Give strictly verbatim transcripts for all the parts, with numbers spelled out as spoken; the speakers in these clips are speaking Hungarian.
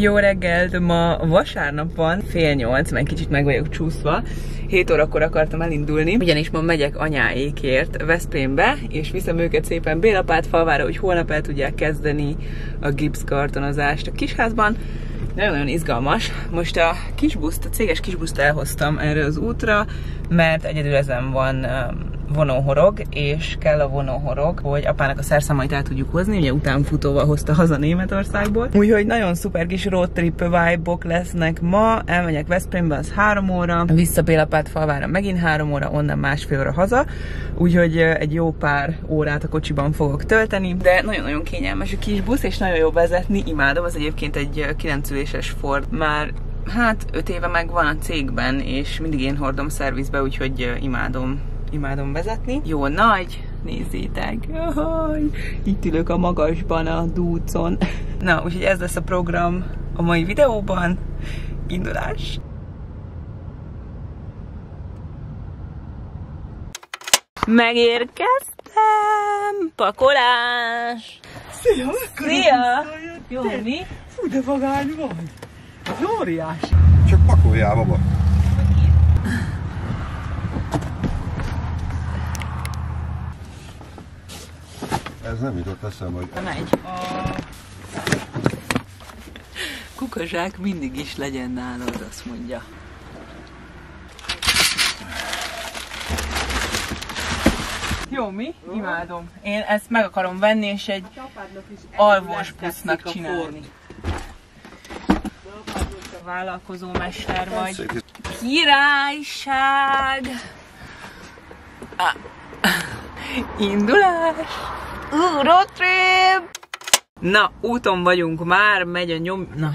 Jó reggelt, ma vasárnap van, fél nyolc, meg kicsit meg vagyok csúszva. hét órakor akartam elindulni, ugyanis ma megyek anyáékért Veszprémbe, és viszem őket szépen Bélapátfalvára, hogy holnap el tudják kezdeni a gipszkartonozást a kisházban. Nagyon-nagyon izgalmas. Most a kisbuszt, a céges kisbuszt elhoztam erre az útra, mert egyedül ezen van vonóhorog, és kell a vonóhorog, hogy apának a szerszámait el tudjuk hozni, ugye utánfutóval hozta haza Németországból. Úgyhogy nagyon szuper kis road trip vibe-ok lesznek ma, elmegyek Veszprémbe, az három óra, vissza Bélapátfalvára megint három óra, onnan másfél óra haza, úgyhogy egy jó pár órát a kocsiban fogok tölteni, de nagyon-nagyon kényelmes a kisbusz, és nagyon jó vezetni, imádom, ez egyébként egy kilenc üléses Ford, már hát öt éve megvan a cégben, és mindig én hordom szervizbe, úgyhogy imádom. Imádom vezetni. Jó nagy, nézzétek. Jaj, itt ülök a magasban a dúcon. Na, úgyhogy ez lesz a program a mai videóban. Indulás! Megérkeztem! Pakolás! Szia! Szia! Jó, mi? Fú, de vagány vagy! Az óriás! Csak pakoljál, baba! Ez nem jutott eszembe, hogy... Megy. A kukazsák mindig is legyen nálad, azt mondja. Jó, mi? Imádom. Én ezt meg akarom venni, és egy alvós busznak csinálni. Vállalkozó mester vagy. Királyság! Ah. Indulás! Uh, road trip! Na, úton vagyunk már, megy a nyom... Na.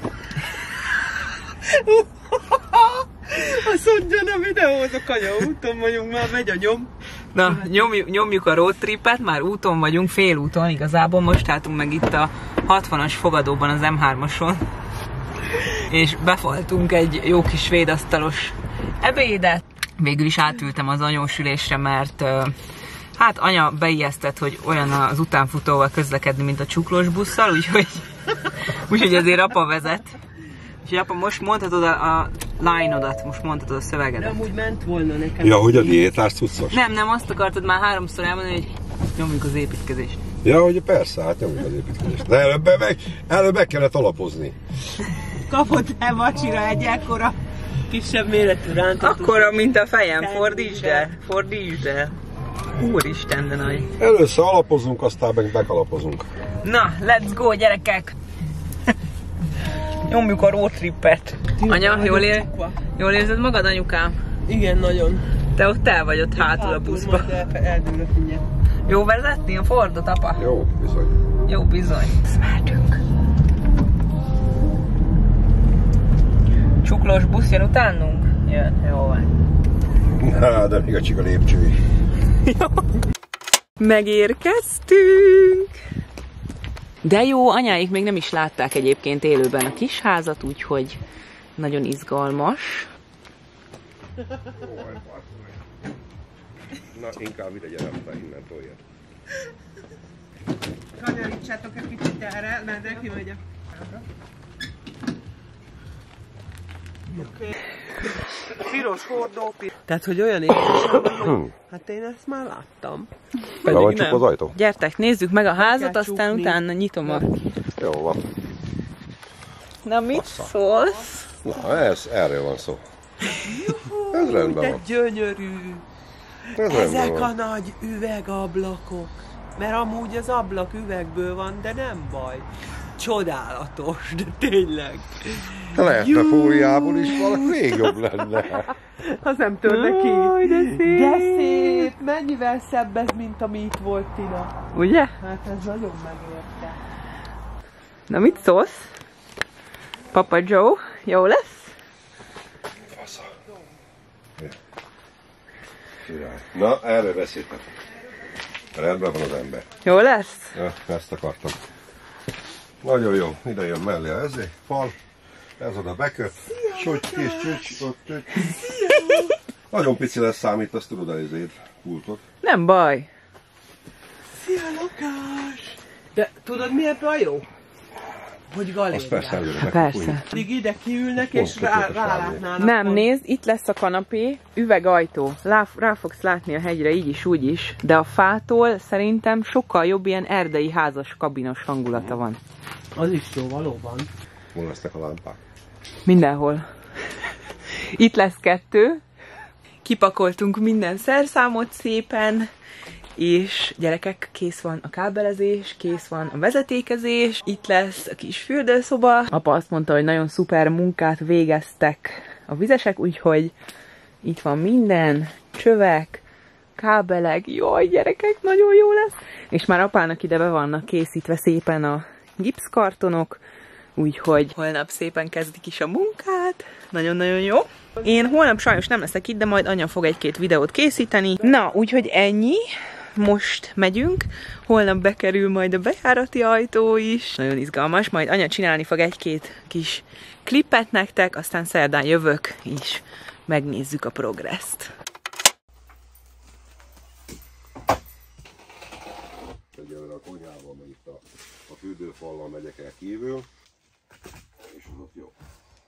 Azt mondja, a videózok, anya, úton vagyunk, már megy a nyom. Na, nyomjuk, nyomjuk a road tripet, már úton vagyunk, félúton igazából, most álltunk meg itt a hatvanas fogadóban az M hármason. És befaltunk egy jó kis svédasztalos ebédet. Végül is átültem az anyósülésre, mert hát anya beijesztett, hogy olyan az utánfutóval közlekedni, mint a csuklós busszal, úgyhogy, úgyhogy ezért apa vezet. Úgyhogy apa, most mondhatod a, a line-odat, most mondhatod a szövegedet. Nem úgy ment volna nekem. Ja, hogy a diétás cuccos? Nem, nem, azt akartad már háromszor elmondani, hogy nyomjuk az építkezést. Ja, hogy persze, hát nyomjuk az építkezést. De előbb meg, előbb meg kellett alapozni. Kapott-e vacsira egy ekkora kisebb méretű rántatot? Akkora, mint a fejem, fordítsd el, fordítsd el. Úristen, de nagy. Először alapozunk, aztán meg megalapozunk. Na, let's go, gyerekek! Nyomjuk a road trippet. Anya, jól, ér, jól érzed magad, anyukám? Igen, nagyon. Te ott el vagy ott hátul a buszba. Eldőlök mindjárt. Jó vezetni a Fordot, apa? Jó, bizony. Jó, bizony. Mehetünk. Csuklós busz jön utánunk? Jön, jó van. Na, de még a csika lépcsői. Megérkeztünk! De jó, anyáik még nem is látták egyébként élőben a kisházat, úgyhogy nagyon izgalmas. Na, inkább ide gyere, be innen tolja. Kanyarítsátok egy kicsit erre, mert de kimegy a... Okay. Piros hordó, tehát, hogy olyan érzésem van, hogy hát én ezt már láttam. Be van csukva az ajtó? Gyertek, nézzük meg a házat, aztán csukni. utána nyitom a... Jó van. Na, mit szólsz? Na, ez, erről van szó. Juhu, Ez rendben de van. gyönyörű. Ez Ezek van. a nagy üvegablakok. Mert amúgy az ablak üvegből van, de nem baj. Csodálatos, de tényleg. Lehetne fóliából is, valaki még jobb lenne. Az nem törne ki. Jaj, de szép. De szép. Mennyivel szebb ez, mint ami itt volt, Tina. Ugye? Hát ez nagyon megérte. Na, mit szólsz? Papa Joe, jó lesz? Fasza. Na, erről beszéltem. Rendben van az ember. Jó lesz? Ja, ezt akartam. Nagyon jó, ide jön mellé a ezé, fal, ez oda beköt, csúcs, kis csúcs, ott csúcs. Nagyon pici lesz számít, azt tudod ezért, pultot. Nem baj. Szia, lakás! De tudod mi ebben a jó? Hogy galérián. persze előre Hát persze. Pedig ide kiülnek és rá, rálátnának. Nem, nézd, itt lesz a kanapé, üvegajtó. Lá, rá fogsz látni a hegyre így is, úgy is, de a fától szerintem sokkal jobb ilyen erdei házas kabinos hangulata van. Az is jó, valóban. Hol lesznek a lámpák? Mindenhol. Itt lesz kettő. Kipakoltunk minden szerszámot szépen, és gyerekek, kész van a kábelezés, kész van a vezetékezés, itt lesz a kis fürdőszoba. Apa azt mondta, hogy nagyon szuper munkát végeztek a vizesek, úgyhogy itt van minden, csövek, kábelek, jaj gyerekek, nagyon jó lesz. És már apának ide be vannak készítve szépen a gipszkartonok, úgyhogy holnap szépen kezdik is a munkát. Nagyon-nagyon jó. Én holnap sajnos nem leszek itt, de majd anya fog egy-két videót készíteni. Na, úgyhogy ennyi. Most megyünk. Holnap bekerül majd a bejárati ajtó is. Nagyon izgalmas. Majd anya csinálni fog egy-két kis klippet nektek, aztán szerdán jövök, és megnézzük a progresszt. Egyelőre a konyhában, meg itt a, a fürdőfallal megyek el kívül, és az ott jó.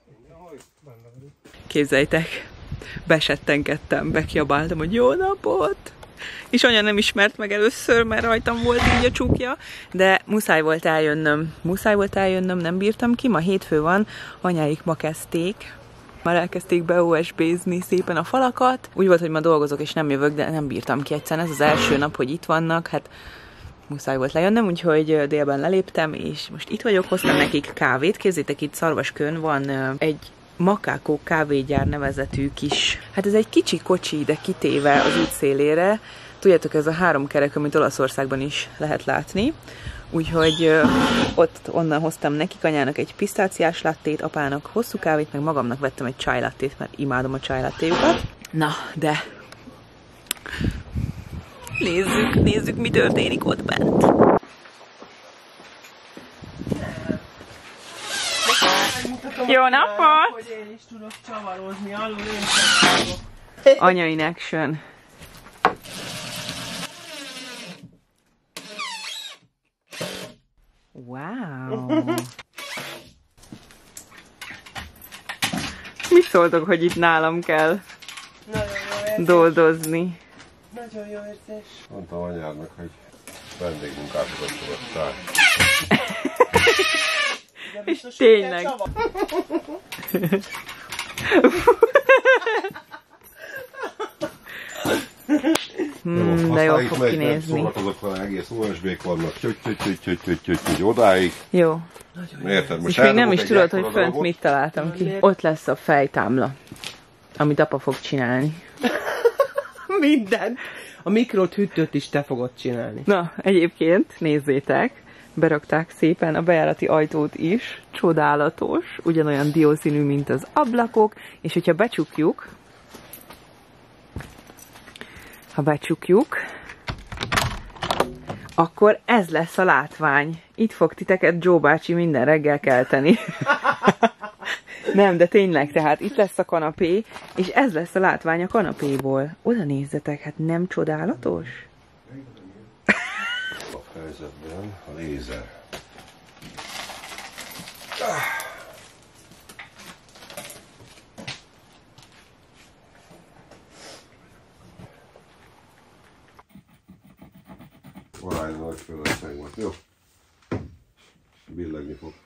Képzeljétek, besettenkedtem, bekiabáltam, hogy jó napot! És anya nem ismert meg először, mert rajtam volt így a csukja, de muszáj volt eljönnöm. Muszáj volt eljönnöm, nem bírtam ki, ma hétfő van, anyáik ma kezdték. Már elkezdték be o es bé-zni szépen a falakat. Úgy volt, hogy ma dolgozok és nem jövök, de nem bírtam ki egyszerűen. Ez az első nap, hogy itt vannak, hát muszáj volt lejönnöm, úgyhogy délben leléptem, és most itt vagyok, hoztam nekik kávét. Képzétek, itt Szarvaskőn van egy Makákó kávégyár nevezetű kis, hát ez egy kicsi kocsi, de kitéve az út szélére. Tudjátok, ez a három kerek, amit Olaszországban is lehet látni. Úgyhogy ö, ott onnan hoztam nekik, anyának egy pisztáciás lattét, apának hosszú kávét, meg magamnak vettem egy chai lattét, mert imádom a chai lattéjukat. Na, de nézzük, nézzük, mi történik ott bent. Jó napot! Hogy én is tudok csavarozni, alul én sem tudok. Anya in action. Wow! Mit szóltok, hogy itt nálam kell Nagyon jó érzés. doldozni? Nagyon jó érzés. Mondtam anyádnak, hogy vendégmunkásokat tudok. És tényleg. Hmm, de jól fog kinézni. Szórakozok vele, egész u es bé-k vannak, työgy, työgy, työgy, työgy, työgy, työgy, työgy, odáig. Jó. Érted? Most És még nem is eldobok tudod, egy hogy ekkora fönt darabot. mit találtam ki. Ott lesz a fejtámla, amit apa fog csinálni. Minden. A mikrot hűtőt is te fogod csinálni. Na, egyébként, nézzétek, berakták szépen a bejárati ajtót is, csodálatos, ugyanolyan diószínű, mint az ablakok, és hogyha becsukjuk, ha becsukjuk, akkor ez lesz a látvány. Itt fog titeket Joe bácsi minden reggel kelteni. Nem, de tényleg, tehát itt lesz a kanapé, és ez lesz a látvány a kanapéból. Oda nézzetek, hát nem csodálatos? A helyzetben a lézer. Varány nagy fölösszeg volt, jó? Billegni fog.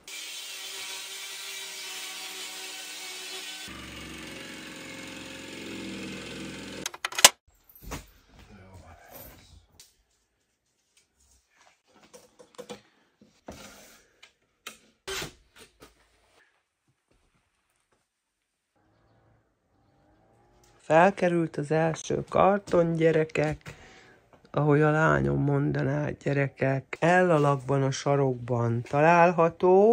Felkerült az első karton, gyerekek, ahogy a lányom mondaná, gyerekek, ellalakban a sarokban található.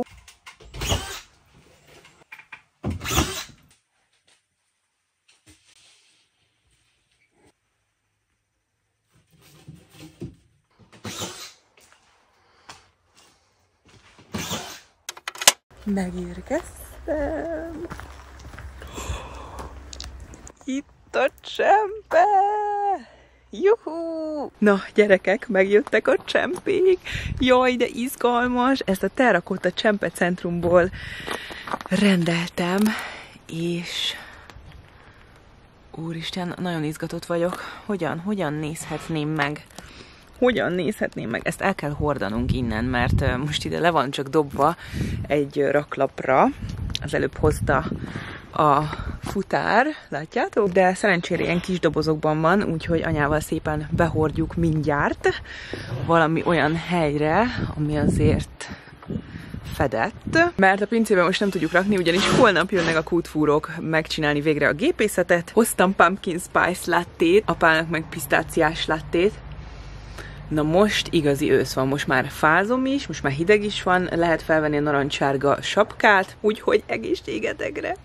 Megérkeztem. Itt a csempe! Juhú! Na, gyerekek, megjöttek a csempék. Jaj, de izgalmas. Ezt a Terracotta Csempe Centrumból rendeltem, és úristen, nagyon izgatott vagyok. Hogyan, hogyan nézhetném meg? Hogyan nézhetném meg? Ezt el kell hordanunk innen, mert most ide le van csak dobva egy raklapra. Az előbb hozta a futár, látjátok? De szerencsére ilyen kis dobozokban van, úgyhogy anyával szépen behordjuk mindjárt valami olyan helyre, ami azért fedett. Mert a pincében most nem tudjuk rakni, ugyanis holnap jönnek a kútfúrók megcsinálni végre a gépészetet. Hoztam pumpkin spice lattét, apának meg pisztáciás lattét. Na most igazi ősz van, most már fázom is, most már hideg is van, lehet felvenni a narancssárga sapkát, úgyhogy egészségetekre!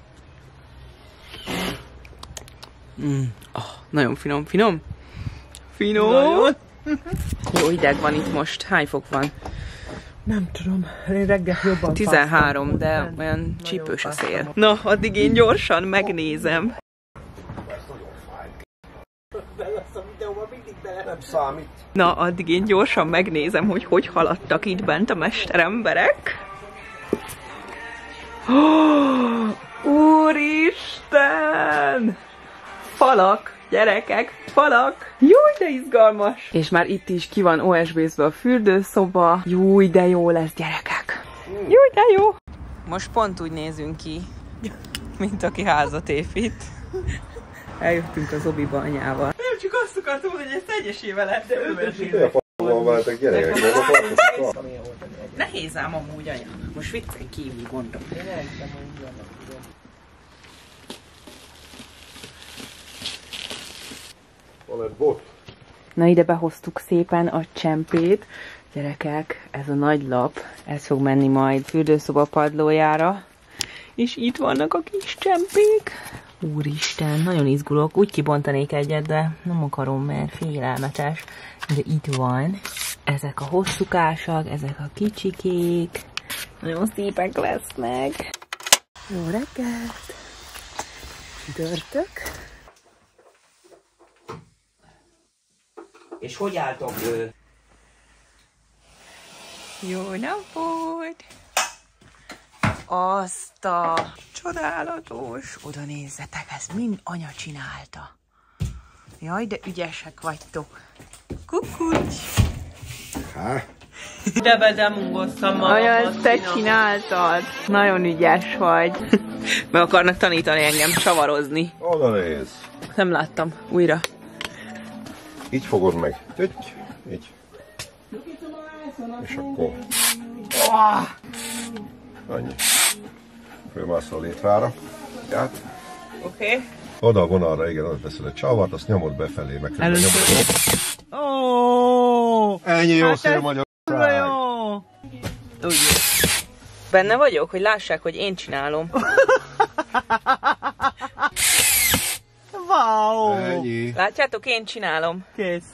Mm, oh, nagyon finom, finom? Finom! Nagyon. Jó hideg van itt most, hány fok van? Nem tudom, én reggel jobban tizenhárom, de olyan csípős a szél. Na, addig én gyorsan megnézem. Nem számít. Na, addig én gyorsan megnézem, hogy hogy haladtak itt bent a mesteremberek. Oh, úristen! Falak, gyerekek, falak! Júj, de izgalmas! És már itt is ki van o es bé-zve a fürdőszoba. Júj, de jó lesz, gyerekek! Júj, de jó! Most pont úgy nézünk ki, mint aki házat épít. Eljöttünk az obiba anyával. Nem csak azt akartam, hogy ezt egyesével lehet, de övesével. Van veletek gyerekek, nem akartok? Nehéz ám amúgy, anya. Most viccen kívül gondom. Van egy bot. Na, ide behoztuk szépen a csempét. Gyerekek, ez a nagy lap, ez fog menni majd fürdőszoba padlójára. És itt vannak a kis csempék. Úristen, nagyon izgulok. Úgy kibontanék egyet, de nem akarom, mert félelmetes. De itt van. Ezek a hosszúkásak, ezek a kicsikék. Nagyon szépek lesznek. Jó reggelt! Dörtök. És hogy álltok ő? Jó napot! Azt a csodálatos, oda nézzetek, ezt mind anya csinálta. Jaj, de ügyesek vagytok. Kukucs! Há? De bedemungoztam magam. Anya, ezt te csináltad. Nagyon ügyes vagy. Meg akarnak tanítani engem csavarozni. Oda néz. Nem láttam. Újra. Így fogod meg. Így. Így. És akkor... Annyi. Fölmászol a létrára. Tehát. Oké. Okay. Oda a vonalra, igen, oda teszed a csavart, azt nyomod befelé, meg közben nyomod. Oh, ennyi jó hát szél Magyarország. Jó. Úgy. Benne vagyok, hogy lássák, hogy én csinálom. Wow. Ennyi. Látjátok, én csinálom. Kész.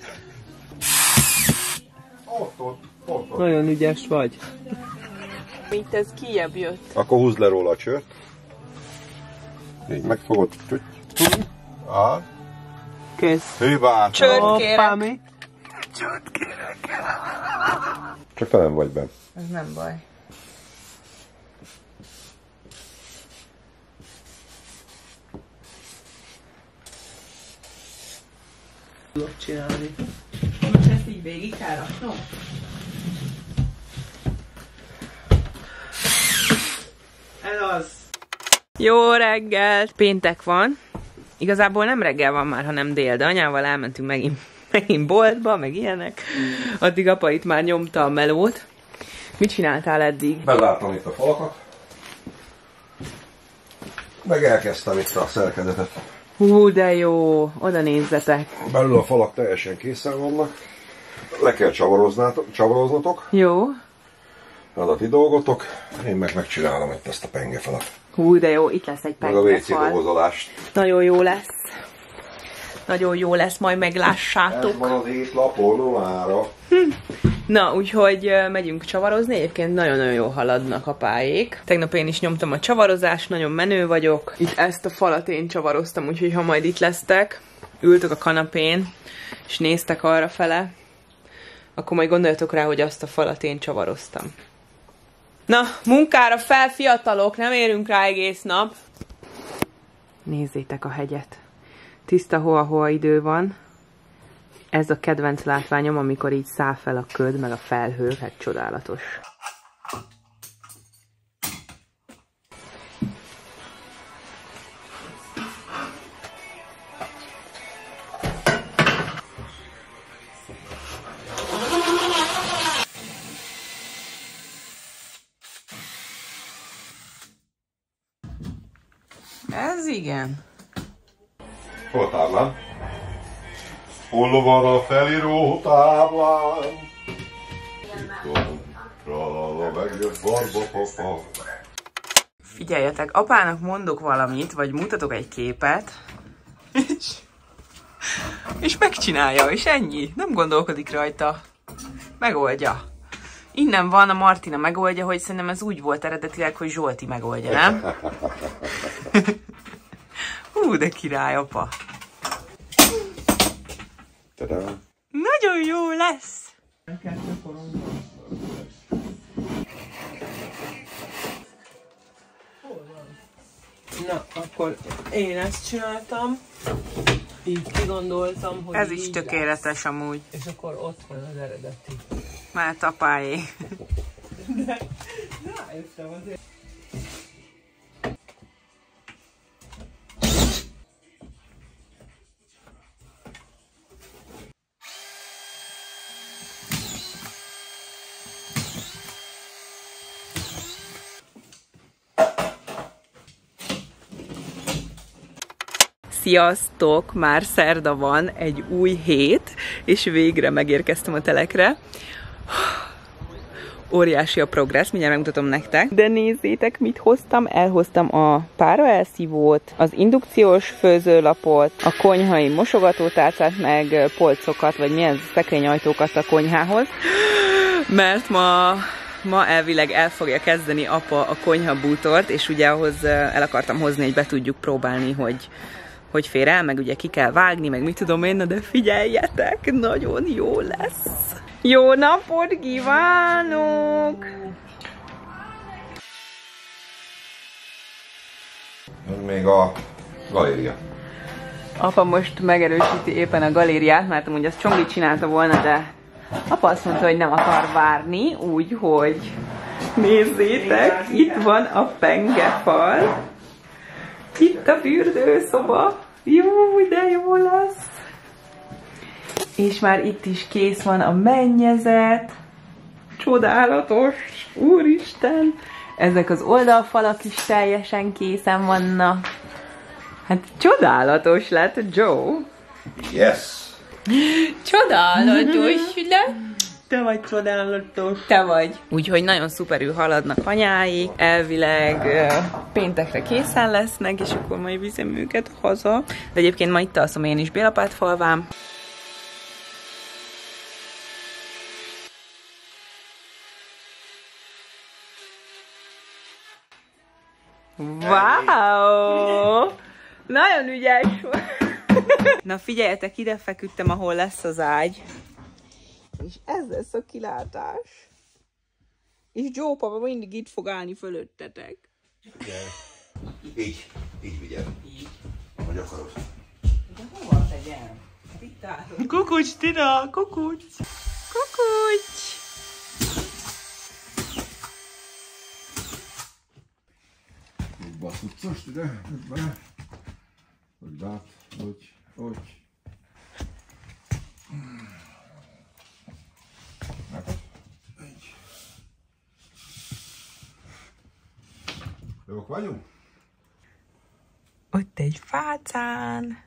Ott, ott, ott, ott. Nagyon ügyes vagy. Itt ez kijebb jött. Akkor húzd le róla a csőt. Így megfogod. Áll. Kész. Hűbát. Csőt kérek. Mi? Csőt kérek. Csak te nem vagy benn. Ez nem baj. Tudok csinálni. Most ezt így végig kell raknom? Ez az. Jó reggelt! Péntek van. Igazából nem reggel van már, hanem dél, de anyával elmentünk megint, megint boltba, meg ilyenek. Addig apa itt már nyomta a melót. Mit csináltál eddig? Beláttam itt a falakat. Meg elkezdtem itt a szerkezetet. Hú, de jó! Oda nézzetek! Belül a falak teljesen készen vannak. Le kell csavaroznotok. Jó. Az a ti dolgotok. Én meg megcsinálom itt ezt a pengefalat. Hú, de jó, itt lesz egy Meg a vé cé pengefal. dobozolást. Nagyon jó lesz. Nagyon jó lesz, majd meglássátok. Ez van az étlapon, no mára. Hm. Na, úgyhogy megyünk csavarozni, egyébként nagyon-nagyon jól haladnak a pályék. Tegnap én is nyomtam a csavarozást, nagyon menő vagyok. Itt ezt a falat én csavaroztam, úgyhogy ha majd itt lesztek, ültök a kanapén, és néztek arra fele, akkor majd gondoljatok rá, hogy azt a falat én csavaroztam. Na, munkára fel, fiatalok, nem érünk rá egész nap. Nézzétek a hegyet. Tiszta hoa-hoa idő van. Ez a kedvenc látványom, amikor így száll fel a köd, meg a felhő, hát csodálatos. Ez igen. Hol a táblán? Hol van a felíró táblán? Figyeljetek, apának mondok valamit, vagy mutatok egy képet, és, és megcsinálja, és ennyi. Nem gondolkodik rajta. Megoldja. Innen van, a Martina megoldja, hogy szerintem ez úgy volt eredetileg, hogy Zsolti megoldja, nem? Hú, de király, apa. Tadám. Nagyon jó lesz! Na, akkor én ezt csináltam. Így kigondoltam, hogy Ez is így tökéletes lesz. amúgy. És akkor ott van az eredeti. Mert apáé. De rájöttem azért. Sziasztok! Már szerda van, egy új hét, és végre megérkeztem a telekre. Óriási a progressz, mindjárt megmutatom nektek. De nézzétek, mit hoztam. Elhoztam a páraelszívót, az indukciós főzőlapot, a konyhai mosogatótárcát, meg polcokat, vagy milyen szekrényajtókat a konyhához. Mert ma, ma elvileg el fogja kezdeni apa a konyhabútort, és ugye ahhoz el akartam hozni, hogy be tudjuk próbálni, hogy hogy fér el, meg ugye ki kell vágni, meg mit tudom én, de figyeljetek, nagyon jó lesz. Jó napot kívánok! Még a galéria. Apa most megerősíti éppen a galériát, mert amúgy azt Csongli csinálta volna, de apa azt mondta, hogy nem akar várni, úgyhogy nézzétek, itt van a pengefal, itt a fürdőszoba, jó, de jó lesz. És már itt is kész van a mennyezet, csodálatos, úristen, ezek az oldalfalak is teljesen készen vannak. Hát csodálatos lett, Joe. Yes! Csodálatos lett. Te vagy csodálatos. Te vagy. Úgyhogy nagyon szuperül haladnak anyáik, elvileg uh, péntekre készen lesznek, és akkor majd viszem őket haza. De egyébként ma itt alszom én is Bélapátfalván. Wow! Nagyon ügyes! Na figyeljetek, ide feküdtem, ahol lesz az ágy. És ez lesz a kilátás. És Joe papa mindig itt fog állni fölöttetek. Igen. Így, így vigyel. Így. Hogy akarod. De hova tegyem? Hát itt állok. Kukucs, Tina, kukucs. Kukucs! Basszus, ide, be. Hogy bát, hogy, hogy. Jók vagyunk? Ott egy fácán.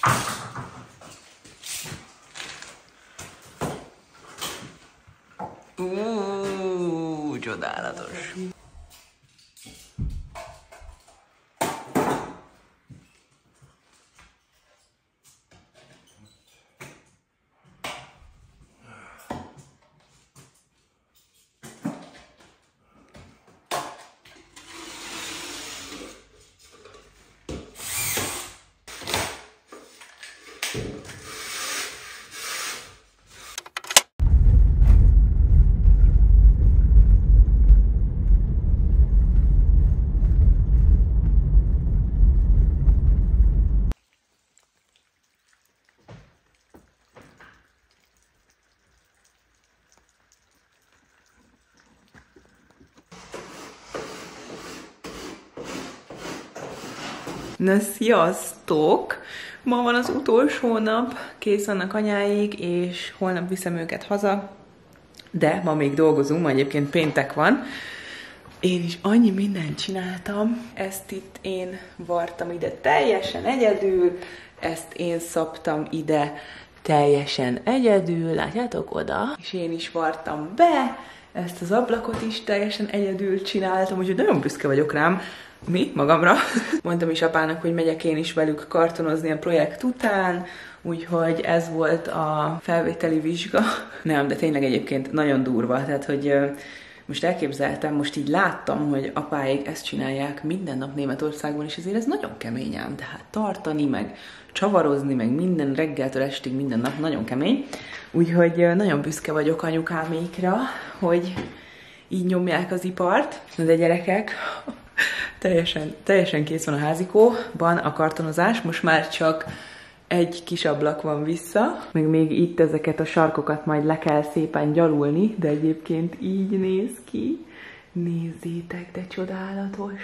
Uuuuh, csodálatos. Na, sziasztok! Ma van az utolsó nap, kész vannak anyáik, és holnap viszem őket haza, de ma még dolgozunk, ma egyébként péntek van. Én is annyi mindent csináltam, ezt itt én vartam ide teljesen egyedül, ezt én szabtam ide teljesen egyedül, látjátok oda, és én is vartam be, ezt az ablakot is teljesen egyedül csináltam, úgyhogy nagyon büszke vagyok rám, mi? Magamra. Mondtam is apának, hogy megyek én is velük kartonozni a projekt után, úgyhogy ez volt a felvételi vizsga. Nem, de tényleg egyébként nagyon durva, tehát hogy most elképzeltem, most így láttam, hogy apáik ezt csinálják minden nap Németországban, és ezért ez nagyon kemény ám, tehát tartani, meg csavarozni, meg minden reggeltől estig minden nap nagyon kemény. Úgyhogy nagyon büszke vagyok anyukámékra, hogy így nyomják az ipart, de gyerekek, Teljesen, teljesen kész van a házikóban a kartonozás, most már csak egy kis ablak van vissza, meg még itt ezeket a sarkokat majd le kell szépen gyalulni, de egyébként így néz ki. Nézzétek, de csodálatos!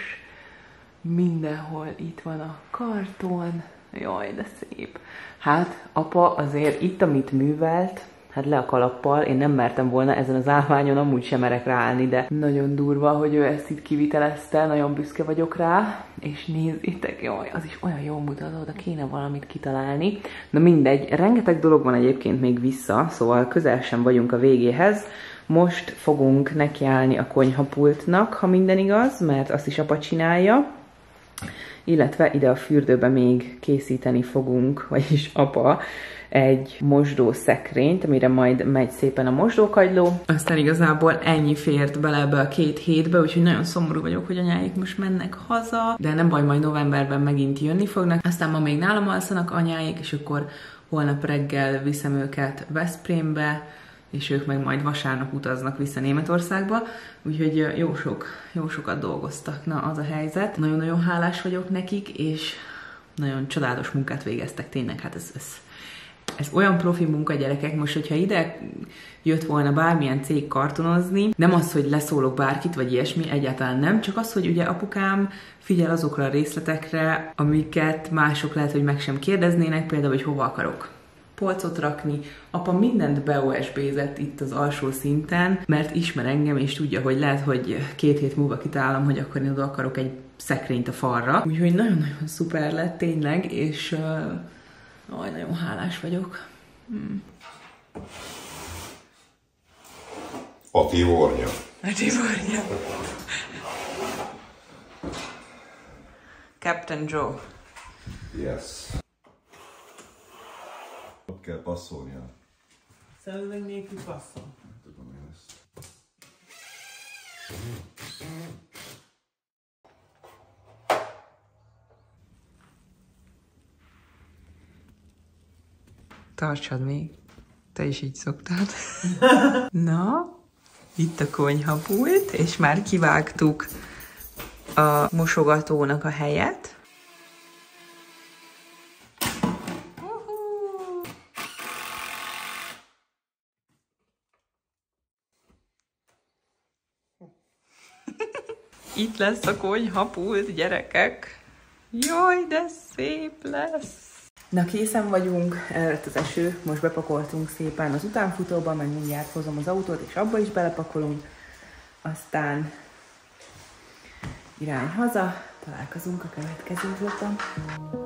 Mindenhol itt van a karton, jaj, de szép! Hát, apa azért itt, amit művelt, hát le a kalappal, én nem mertem volna ezen az állványon, amúgy sem merek ráállni, de nagyon durva, hogy ő ezt itt kivitelezte, nagyon büszke vagyok rá, és nézzétek, jaj, az is olyan jól mutat, oda kéne valamit kitalálni. Na mindegy, rengeteg dolog van egyébként még vissza, szóval közel sem vagyunk a végéhez. Most fogunk nekiállni a konyhapultnak, ha minden igaz, mert azt is apa csinálja, illetve ide a fürdőbe még készíteni fogunk, vagyis apa, egy mosdószekrényt, amire majd megy szépen a mosdókagyló. Aztán igazából ennyi fért bele ebbe a két hétbe, úgyhogy nagyon szomorú vagyok, hogy anyáik most mennek haza, de nem baj, majd novemberben megint jönni fognak. Aztán ma még nálam alszanak anyáik, és akkor holnap reggel viszem őket Veszprémbe, és ők meg majd vasárnap utaznak vissza Németországba, úgyhogy jó, sok, jó sokat dolgoztak. Na, az a helyzet. Nagyon-nagyon hálás vagyok nekik, és nagyon csodálatos munkát végeztek, tényleg, hát ez, ez Ez olyan profi munka, gyerekek, most, hogyha ide jött volna bármilyen cég kartonozni, nem az, hogy leszólok bárkit, vagy ilyesmi, egyáltalán nem, csak az, hogy ugye apukám figyel azokra a részletekre, amiket mások lehet, hogy meg sem kérdeznének, például, hogy hova akarok polcot rakni. Apa mindent be o es bé-zett itt az alsó szinten, mert ismer engem, és tudja, hogy lehet, hogy két hét múlva kitalálom, hogy akkor én oda akarok egy szekrényt a falra. Úgyhogy nagyon-nagyon szuper lett tényleg, és uh, aj, nagyon hálás vagyok. Hmm. A tivornya. A tivornya. Captain Joe. Yes. Ott kell passzolnia. Szemüveg nélkül passzol. Tudom én ezt. Tartsad még. Te is így szoktad. Na, itt a konyhapult, és már kivágtuk a mosogatónak a helyet. Itt lesz a konyhapult, gyerekek. Jaj, de szép lesz! Na, készen vagyunk, elrett az eső, most bepakoltunk szépen az utánfutóba, meg mindjárt hozom az autót, és abba is belepakolunk. Aztán irány haza, találkozunk a következő vlogban.